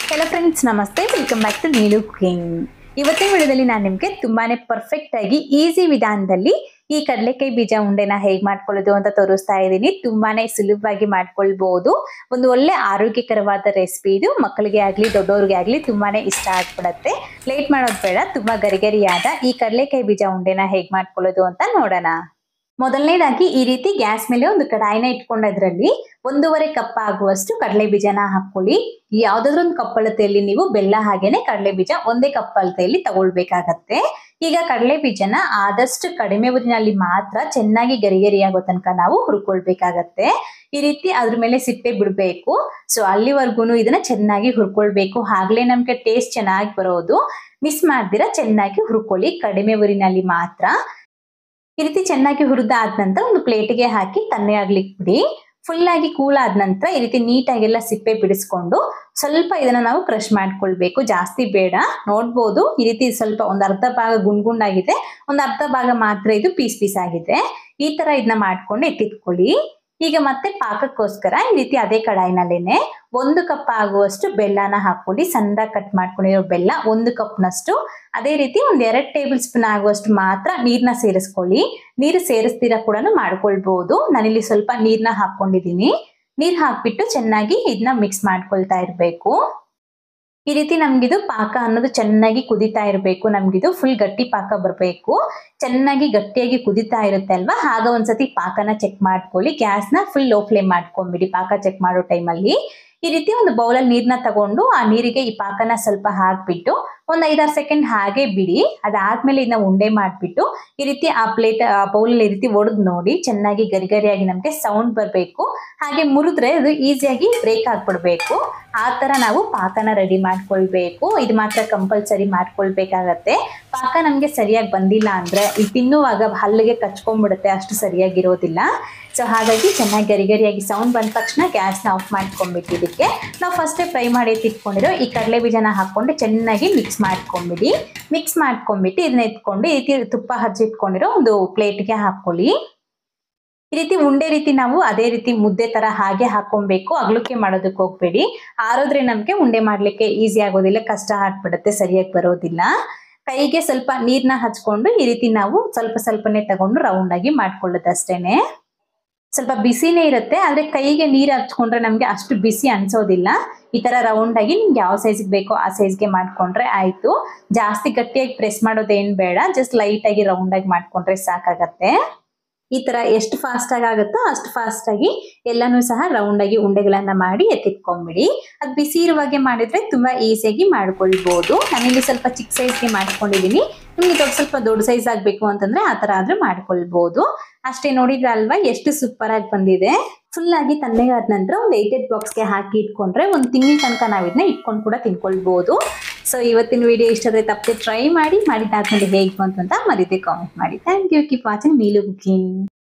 Hello friends नमस्ते welcome back to Neelu cooking. ಇವತ್ತಿನ ವಿಡಿಯೋದಲ್ಲಿ ನಾನು ನಿಮಗೆ ತುಂಬಾನೇ ಪರ್ಫೆಕ್ಟ್ ಆಗಿ ಈಜಿ ವಿಧಾನದಲ್ಲಿ ಈ ಕಡಲೆಕಾಯಿ ಬೀಜ ಉಂಡೆನ ಹೇಗೆ ಮಾಡ್ಕೊಳ್ಳೋದು ಅಂತ ತೋರಿಸ್ತಾ ಇದ್ದೀನಿ। ತುಂಬಾನೇ ಸುಲಭವಾಗಿ ಮಾಡ್ಕೊಳ್ಳಬಹುದು। ಒಂದು ಒಳ್ಳೆ ಆರೋಗ್ಯಕರವಾದ ರೆಸಿಪಿ ಇದು। ಮಕ್ಕಳಿಗೆ ಆಗಲಿ ದೊಡ್ಡವರಿಗೆ ಆಗಲಿ ತುಂಬಾನೇ ಇಷ್ಟ ಆಗ್ಬಿಡುತ್ತೆ। ಲೇಟ್ ಮಾಡೋದು ಬೇಡ, ತುಂಬಾ ಗರಿಗರಿಯಾದ ಈ ಕಡಲೆಕಾಯಿ ಬೀಜ ಉಂಡೆನ ಹೇಗೆ ಮಾಡ್ಕೊಳ್ಳೋದು ಅಂತ ನೋಡೋಣ। ಮೊದಲನೇದಾಗಿ ಈ ರೀತಿ ಗ್ಯಾಸ್ ಮೇಲೆ ಒಂದು ಕಡಾಯಿನ ಇಟ್ಕೊಂಡು ಅದರಲ್ಲಿ 1.5 ಕಪ್ ಆಗುವಷ್ಟು ಕಡಲೆ ಬೀಜನ ಹಾಕೊಳ್ಳಿ। ಯಾವುದಾದ್ರೂ ಒಂದು ಕಪ್ ಅಳತೆಯಲ್ಲಿ ನೀವು ಬೆಲ್ಲ ಹಾಗೇನೆ ಕಡಲೆ ಬೀಜ ಒಂದೇ ಕಪ್ ಅಳತೆಯಲ್ಲಿ ತಗೊಳ್ಬೇಕಾಗತ್ತೆ। ಈಗ ಕಡಲೆ ಬೀಜನ ಆದಷ್ಟು ಕಡಿಮೆ ಊರಿನಲ್ಲಿ ಮಾತ್ರ ಚೆನ್ನಾಗಿ ಗರಿಗರಿಯಾಗೋ ತನಕ ನಾವು ಹುರ್ಕೊಳ್ಬೇಕಾಗತ್ತೆ। ಈ ರೀತಿ ಅದ್ರ ಮೇಲೆ ಸಿಪ್ಪೆ ಬಿಡಬೇಕು। ಸೊ ಅಲ್ಲಿವರೆಗೂ ಇದನ್ನ ಚೆನ್ನಾಗಿ ಹುರ್ಕೊಳ್ಬೇಕು, ಆಗ್ಲೇ ನಮ್ಗೆ ಟೇಸ್ಟ್ ಚೆನ್ನಾಗಿ ಬರೋದು। ಮಿಸ್ ಮಾಡ್ದಿರಾ ಚೆನ್ನಾಗಿ ಹುರ್ಕೊಳ್ಳಿ, ಕಡಿಮೆ ಊರಿನಲ್ಲಿ ಮಾತ್ರ। ಈ ರೀತಿ ಚೆನ್ನಾಗಿ ಹುರಿದಾದ ನಂತರ ಒಂದು ಪ್ಲೇಟ್ಗೆ ಹಾಕಿ ತಣ್ಣಗಾಗ್ಲಿಕ್ಕೆ ಬಿಡಿ। ಫುಲ್ ಆಗಿ ಕೂಲ್ ಆದ ನಂತರ ಈ ರೀತಿ ನೀಟಾಗೆಲ್ಲ ಸಿಪ್ಪೆ ಬಿಡಿಸ್ಕೊಂಡು ಸ್ವಲ್ಪ ಇದನ್ನ ನಾವು ಕ್ರಶ್ ಮಾಡ್ಕೊಳ್ಬೇಕು, ಜಾಸ್ತಿ ಬೇಡ। ನೋಡ್ಬೋದು ಈ ರೀತಿ ಸ್ವಲ್ಪ ಒಂದು ಅರ್ಧ ಭಾಗ ಗುಂಡಾಗಿದೆ, ಒಂದು ಅರ್ಧ ಭಾಗ ಮಾತ್ರ ಇದು ಪೀಸ್ ಪೀಸ್ ಆಗಿದೆ। ಈ ತರ ಇದನ್ನ ಮಾಡ್ಕೊಂಡು ಎತ್ತಿಟ್ಕೊಳ್ಳಿ। ಈಗ ಮತ್ತೆ ಪಾಕಕ್ಕೋಸ್ಕರ ಈ ರೀತಿ ಅದೇ ಕಡಾಯಿನಲ್ಲೇನೆ 1 ಕಪ್ ಆಗುವಷ್ಟು ಬೆಲ್ಲನ ಹಾಕೊಳ್ಳಿ। ಸಣ್ಣದಾಗಿ ಕಟ್ ಮಾಡ್ಕೊಂಡಿರೋ ಬೆಲ್ಲ 1 ಕಪ್ ನಷ್ಟು। ಅದೇ ರೀತಿ ಒಂದು 2 ಟೇಬಲ್ ಸ್ಪೂನ್ ಆಗುವಷ್ಟು ಮಾತ್ರ ನೀರನ್ನ ಸೇರಿಸ್ಕೊಳ್ಳಿ। ನೀರು ಸೇರಿಸ್ತೀರಾ ಕೂಡ ಮಾಡ್ಕೊಳ್ಬಹುದು। ನಾನಿಲ್ಲಿ ಸ್ವಲ್ಪ ನೀರನ್ನ ಹಾಕೊಂಡಿದ್ದೀನಿ। ನೀರು ಹಾಕ್ಬಿಟ್ಟು ಚೆನ್ನಾಗಿ ಇದನ್ನ ಮಿಕ್ಸ್ ಮಾಡ್ಕೊಳ್ತಾ ಇರಬೇಕು। ಈ ರೀತಿ ನಮ್ಗಿದು ಪಾಕ ಅನ್ನೋದು ಚೆನ್ನಾಗಿ ಕುದಿತಾ ಇರಬೇಕು। ನಮ್ಗಿದು ಫುಲ್ ಗಟ್ಟಿ ಪಾಕ ಬರಬೇಕು। ಚೆನ್ನಾಗಿ ಗಟ್ಟಿಯಾಗಿ ಕುದಿತಾ ಇರುತ್ತೆ ಅಲ್ವಾ, ಆಗ ಒಂದ್ಸತಿ ಪಾಕನ ಚೆಕ್ ಮಾಡ್ಕೊಳ್ಳಿ। ಗ್ಯಾಸ್ನ ಫುಲ್ ಲೋ ಫ್ಲೇಮ್ ಮಾಡ್ಕೊಂಡ್ಬಿಡಿ ಪಾಕ ಚೆಕ್ ಮಾಡೋ ಟೈಮಲ್ಲಿ। ಈ ರೀತಿ ಒಂದು ಬೌಲಲ್ಲಿ ನೀರನ್ನ ತಗೊಂಡು ಆ ನೀರಿಗೆ ಈ ಪಾಕನ ಸ್ವಲ್ಪ ಹಾಕ್ಬಿಟ್ಟು ಒಂದು 5-6 ಸೆಕೆಂಡ್ ಹಾಗೆ ಬಿಡಿ। ಅದಾದ್ಮೇಲೆ ಇದನ್ನ ಉಂಡೆ ಮಾಡ್ಬಿಟ್ಟು ಈ ರೀತಿ ಆ ಪ್ಲೇಟ್ ಆ ಬೌಲಲ್ಲಿ ಈ ರೀತಿ ಒಡೆದು ನೋಡಿ, ಚೆನ್ನಾಗಿ ಗರಿಗರಿಯಾಗಿ ನಮ್ಗೆ ಸೌಂಡ್ ಬರಬೇಕು। ಹಾಗೆ ಮುರಿದ್ರೆ ಅದು ಈಸಿಯಾಗಿ ಬ್ರೇಕ್ ಆಗ್ಬಿಡ್ಬೇಕು। ಆ ತರ ನಾವು ಪಾಕನ ರೆಡಿ ಮಾಡ್ಕೊಳ್ಬೇಕು। ಇದು ಮಾತ್ರ ಕಂಪಲ್ಸರಿ ಮಾಡ್ಕೊಳ್ಬೇಕಾಗತ್ತೆ। ಪಾಕ ನಮ್ಗೆ ಸರಿಯಾಗಿ ಬಂದಿಲ್ಲ ಅಂದ್ರೆ ಇದು ತಿನ್ನುವಾಗ ಹಲ್ಲಿಗೆ ಕಚ್ಕೊಂಡ್ಬಿಡುತ್ತೆ, ಅಷ್ಟು ಸರಿಯಾಗಿರೋದಿಲ್ಲ। ಸೊ ಹಾಗಾಗಿ ಚೆನ್ನಾಗಿ ಗರಿಗರಿಯಾಗಿ ಸೌಂಡ್ ಬಂದ ತಕ್ಷಣ ಗ್ಯಾಸ್ನ ಆಫ್ ಮಾಡ್ಕೊಂಡ್ಬಿಟ್ಟು ಇದಕ್ಕೆ ನಾವು ಫಸ್ಟೇ ಫ್ರೈ ಮಾಡಿ ಎತ್ತಿಟ್ಕೊಂಡಿರೋ ಈ ಕಡಲೆ ಬೀಜನ ಹಾಕೊಂಡು ಚೆನ್ನಾಗಿ ಮಿಕ್ಸ್ ಮಾಡ್ಕೊಂಡ್ಬಿಡಿ। ಮಿಕ್ಸ್ ಮಾಡ್ಕೊಂಡ್ಬಿಟ್ಟು ಇದನ್ನ ಎತ್ಕೊಂಡು ಈ ರೀತಿ ತುಪ್ಪ ಹಚ್ಚಿಟ್ಕೊಂಡಿರೋ ಒಂದು ಪ್ಲೇಟ್ಗೆ ಹಾಕೊಳ್ಳಿ। ಈ ರೀತಿ ಉಂಡೆ ರೀತಿ ನಾವು ಅದೇ ರೀತಿ ಮುದ್ದೆ ತರ ಹಾಗೆ ಹಾಕೊಬೇಕು, ಅಗಲಕ್ಕೆ ಮಾಡೋದಕ್ಕೆ ಹೋಗ್ಬೇಡಿ। ಆರೋದ್ರೆ ನಮ್ಗೆ ಉಂಡೆ ಮಾಡ್ಲಿಕ್ಕೆ ಈಸಿ ಆಗೋದಿಲ್ಲ, ಕಷ್ಟ ಆಗ್ಬಿಡುತ್ತೆ, ಸರಿಯಾಗಿ ಬರೋದಿಲ್ಲ। ಕೈಗೆ ಸ್ವಲ್ಪ ನೀರ್ನ ಹಚ್ಕೊಂಡು ಈ ರೀತಿ ನಾವು ಸ್ವಲ್ಪ ಸ್ವಲ್ಪನೇ ತಗೊಂಡು ರೌಂಡ್ ಆಗಿ ಮಾಡ್ಕೊಳ್ಳೋದಷ್ಟೇನೆ। ಸ್ವಲ್ಪ ಬಿಸಿನೇ ಇರುತ್ತೆ, ಆದ್ರೆ ಕೈಗೆ ನೀರು ಹಚ್ಕೊಂಡ್ರೆ ನಮ್ಗೆ ಅಷ್ಟು ಬಿಸಿ ಅನ್ಸೋದಿಲ್ಲ। ಈ ತರ ರೌಂಡ್ ಆಗಿ ನಿಮ್ಗೆ ಯಾವ ಸೈಜ್ಗೆ ಬೇಕೋ ಆ ಸೈಜ್ಗೆ ಮಾಡ್ಕೊಂಡ್ರೆ ಆಯ್ತು। ಜಾಸ್ತಿ ಗಟ್ಟಿಯಾಗಿ ಪ್ರೆಸ್ ಮಾಡೋದೇನ್ ಬೇಡ, ಜಸ್ಟ್ ಲೈಟ್ ಆಗಿ ರೌಂಡ್ ಆಗಿ ಮಾಡ್ಕೊಂಡ್ರೆ ಸಾಕಾಗತ್ತೆ। ಈ ತರ ಎಷ್ಟು ಫಾಸ್ಟ್ ಆಗಿ ಆಗುತ್ತೋ ಅಷ್ಟು ಫಾಸ್ಟ್ ಆಗಿ ಎಲ್ಲಾನು ಸಹ ರೌಂಡ್ ಆಗಿ ಉಂಡೆಗಳನ್ನ ಮಾಡಿ ಎತ್ತಿಟ್ಕೊಂಡ್ಬಿಡಿ। ಅದು ಬಿಸಿ ಇರುವಾಗೆ ಮಾಡಿದ್ರೆ ತುಂಬಾ ಈಸಿಯಾಗಿ ಮಾಡ್ಕೊಳ್ಬಹುದು। ನಾನಿಲ್ಲಿ ಸ್ವಲ್ಪ ಚಿಕ್ಕ ಸೈಜ್ಗೆ ಮಾಡ್ಕೊಂಡಿದೀನಿ, ನಿಮ್ಗೆ ಸ್ವಲ್ಪ ದೊಡ್ಡ ಸೈಜ್ ಆಗ್ಬೇಕು ಅಂತಂದ್ರೆ ಆ ತರ ಆದ್ರೂ ಮಾಡ್ಕೊಳ್ಬಹುದು। ಅಷ್ಟೇ, ನೋಡಿದ್ರೆ ಅಲ್ವಾ ಎಷ್ಟು ಸೂಪರ್ ಆಗಿ ಬಂದಿದೆ। ಫುಲ್ ಆಗಿ ತಣ್ಣಗಾದ ನಂತರ ಒಂದು 8 ಬಾಕ್ಸ್ಗೆ ಹಾಕಿ ಇಟ್ಕೊಂಡ್ರೆ ಒಂದು ತಿಂಗಳ ತನಕ ನಾವು ಇದನ್ನ ಇಟ್ಕೊಂಡು ಕೂಡ ತಿನ್ಕೊಳ್ಬಹುದು। ಸೊ ಇವತ್ತಿನ ವಿಡಿಯೋ ಇಷ್ಟ ಆದರೆ ತಪ್ಪದೆ ಟ್ರೈ ಮಾಡಿ, ಮಾಡಿದಾದ್ಮೇಲೆ ಹೇಗೆ ಬಂತು ಅಂತ ಮರೀದೆ ಕಾಮೆಂಟ್ ಮಾಡಿ। Thank you, keep watching Neelu cooking.